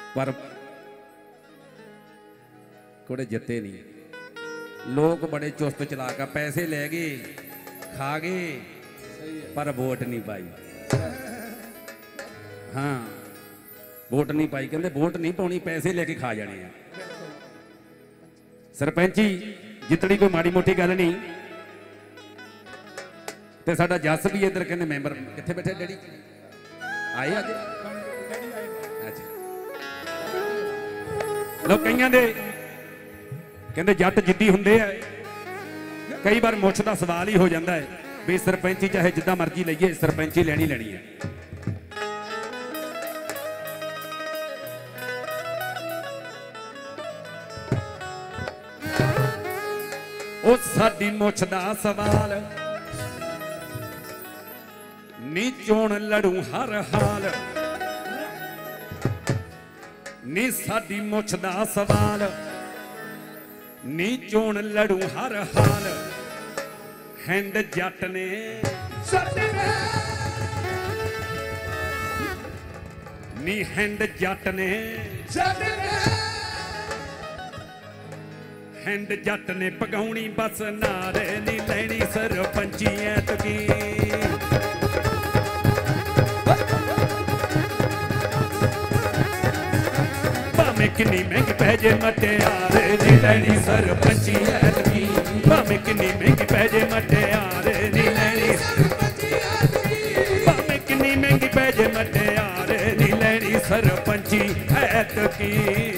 पर कोड़े जिते नहीं, लोग बड़े चुस्त चलाक, पैसे ले गए खा गए पर वोट नहीं पाई। हाँ वोट नहीं पाई, कहते वोट नहीं पानी, पैसे लेके खा जाने हैं। सरपंची जितनी कोई माड़ी मोटी गल नहीं। ते साडा जस भी इधर कहने मैंबर कित्थे बैठे डैडी आए अज? अच्छा लोग कईयां दे कहते जट जिद्दी हुंदे है, कई बार मुछ दा सवाल ही हो जाता है भी सरपंची चाहे जिद्दां मर्जी लईए, सरपंची लेनी लेनी है। ओ साडी मुछ दा सवाल नी चोण लड़ू हर हाल, नी साडी मुछ दा सवाल नी चोण लड़ू हर हाल। हैंड जट ने नी हैंड जट ने हैंड जट ने पगाउणी बस नारे नी लैनी सरपंची ऐतकी। भावें किन्नी महंगी पैजे मटियारे नी लैनी सरपंची ऐतकी। भावें किन्नी महंगी पैजे मटियारे नी लैनी, भावें किन्नी महंगी पैजे मटियारे नी लैनी सरपंची ऐतकी।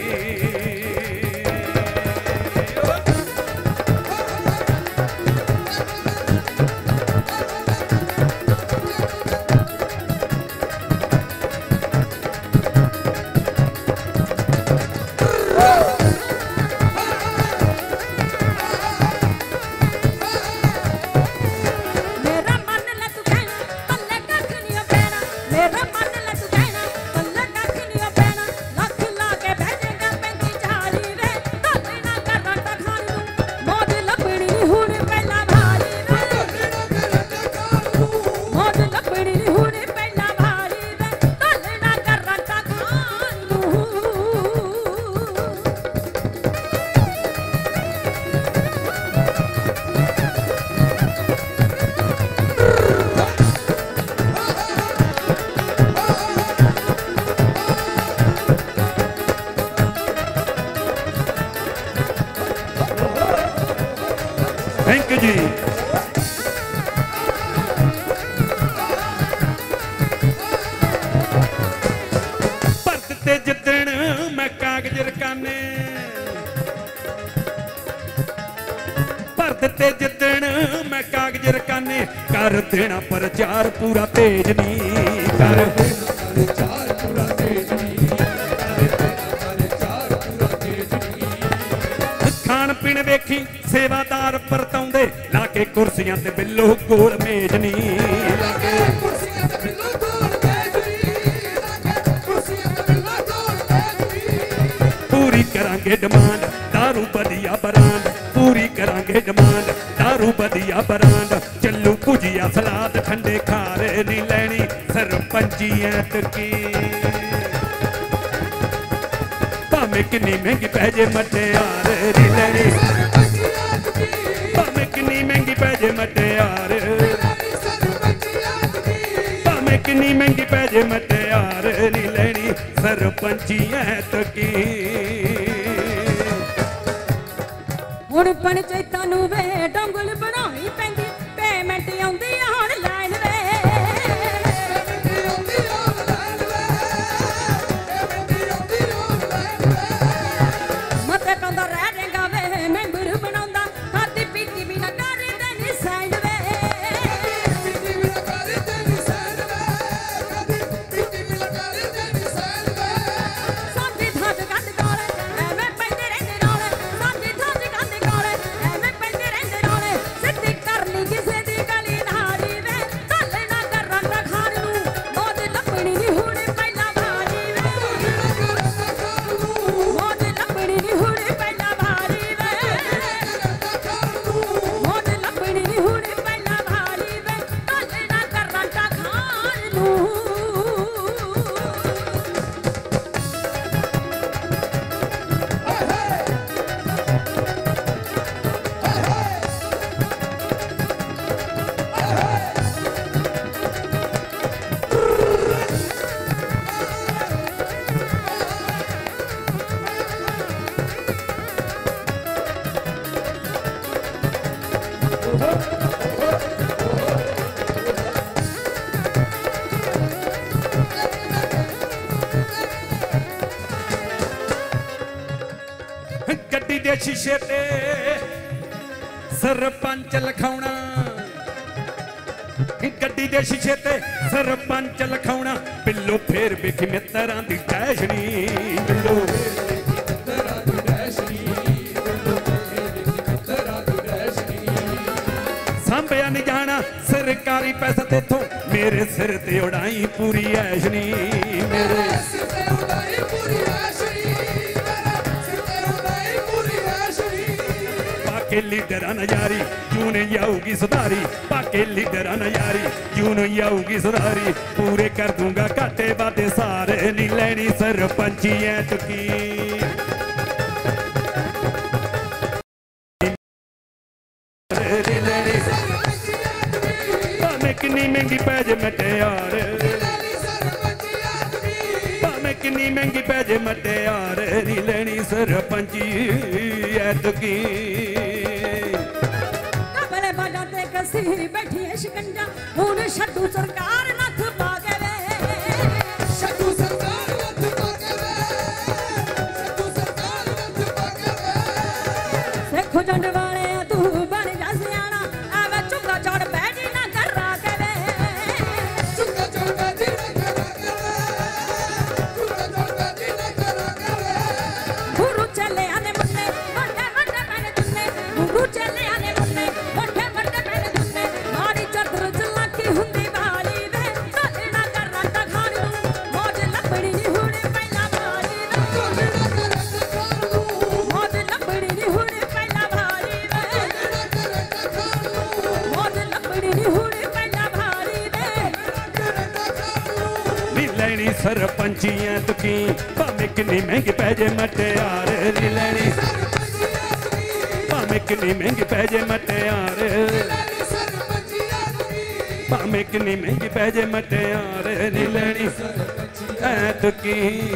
थैंक यू जी। भरत ते जिद्दण मैं कागज रकाने, भरत ते जिद्दण मैं कागज रकाने। कर देना प्रचार पूरा तेज नी, कर देना प्रचार पूरा तेज नी, खान पीन वेखी सेवादार परताउंदे लाके कुर्सियां ते बिल्लो गोल मेज नी। पूरी करांगे डिमांड दारू बदिया बरांड, पूरी करांगे डिमांड दारू बदिया बरांड। चलू भुजिया सलाद ठंडे खारे नी लैनी सरपंची ऐतकी। भावें किन्नी महंगी पैजे मटियारे नी लैनी, भावें किन्नी महंगी पैजे मटियारे, भावें किन्नी महंगी पैजे मटियारे नी लैनी सरपंची ऐतकी। हुण पंचायतां नूं वे डोंगल बनाउणी पैंदी, पेमेंट आउंदी हुण लाइन वे। मते पाउंदा रह जाएगा वे मैंबर बनाउंदा, खादी पीती भी ना कर देनी साइड वे। साडी थां ते गंद काले एवें पैंदे रहिंदे नाल, साडी थां ते गंद काले एवें पैंदे रहिंदे नाल। दे शीशे ते सरपंच लिखाउणा, गड्डी दे शीशे ते सरपंच लिखाउणा, बिल्लो फेर वेखी मित्तरां दी डैशनी, बिल्लो सांभिया नहीं जाना सरकारी पैसा तेथों, मेरे सिर ते उड़ाई पूरी ऐशनी, मेरे सिर ते उड़ाई पूरी ऐशनी, पाके लीडरां नजारी क्यों नहीं आऊगी सुधारी, पाके लीडरां नजारी क्यों नहीं आऊगी सुधारी, पूरे कर दूंगा घाटे वादे सारे, नहीं लेनी सरपंची ऐतकी, भावें किन्नी महंगी पैजे मटियार, भावें किन्नी महंगी पैजे मटियार, नहीं लेनी सरपंची ऐतकी। कबले बाजा ते कसी बैठी है शिकंजा, हुण छड्डू सरकार नथ पा के वे, छड्डू सरकार नथ पा के वे, छड्डू सरकार नथ पा के वे, सिख जंड वाले तू बन जा सियाणा, आवे चुंगा चढ़ बैठी ना करा के वे, चुंगा चढ़ बैठी ना करा के वे, चुंगा चढ़ बैठी ना करा के वे, गुरु चले आने मुन्ने वड्डे वड्डे मैंने दुन्ने, गुरु चले आने मुन्ने वड्डे वड्डे मैंने दुन्ने, मारी चदर चलाकी हुंदी वाली वे, चले ना करा ता खानू, मौज लपड़ी नी हुणे पहला वाली वे, चले ना करा ता खानू, मौज लपड़ी नी हुणे पहला वाली वे, चले ना करा ता खानू, मौज लपड़ी नी हुणे पहला वाली वे, चले ना करा ता खानू, नी लेनी सरपंची ऐतकी, भावें किन्नी महंगी पैजे मटियार, नी लेनी भावें किन्नी महंगी पैजे मटियार, भावें किन्नी महंगी पैजे मटियार, नी लेनी ऐतकी।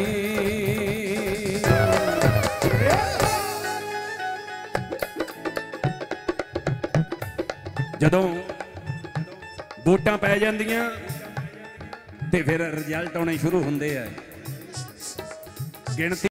जदों वोटां पै जांदियां ते फिर रिजल्ट आने शुरू होंदे आ, गिणती